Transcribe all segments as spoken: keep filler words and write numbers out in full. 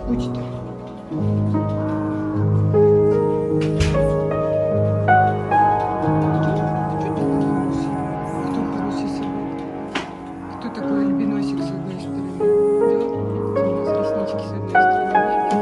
Кучтер. Кто хороший собака? Кто такой альбиносик с одной стороны? Да? У нас реснички с одной стороны.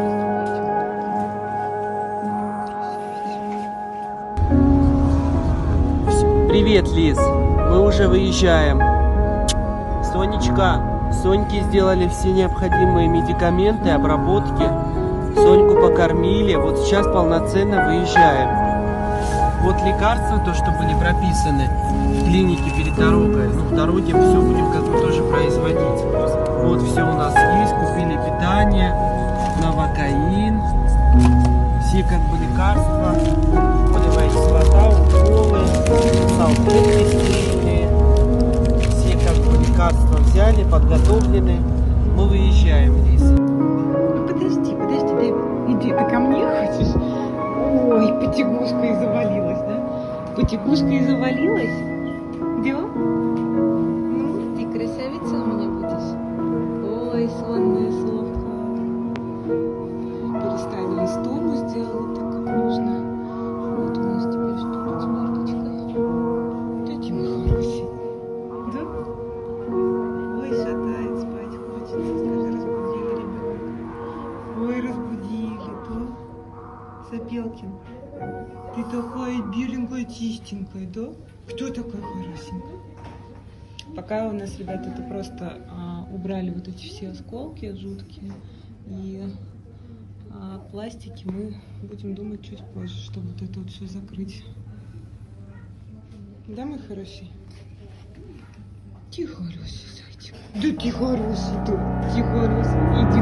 Привет, Лиз. Мы уже выезжаем. Сонечка, Соньке сделали все необходимые медикаменты, обработки. Соньку покормили. Вот сейчас полноценно выезжаем. Вот лекарства, то, что были прописаны в клинике перед дорогой. Ну, в дороге мы все будем как бы тоже производить. Вот все у нас есть. Купили питание, новокаин, все как бы лекарства, полевая кислота, уколы, салфетки стерильные. Все как бы лекарства взяли, подготовлены. Мы выезжаем, Лиз. Подожди, подожди, дай, иди, ты ко мне хочешь? Ой, потягушка и завалилась, да? Потягушка и завалилась? Да? Ну, ты красавица у меня будешь. Ой, сонная совка. Переставили стулу, сделали так, как нужно. Вот у нас теперь что тут с мордочкой. Дайте мой хороший. Да? Ой, шатает, спать хочется. Скажи, разбудила ребенка. Ой, разбудили, да? Сапелкин, ты такая беленькая, чистенькая, да? Кто такая хорошенькая? Пока у нас, ребята, это просто а, убрали вот эти все осколки жуткие. И а, пластики мы будем думать чуть позже, чтобы вот это вот все закрыть. Да, мой хороший? Ты хороший, зайчик. Да ты хороший, да. Ты хороший. Иди.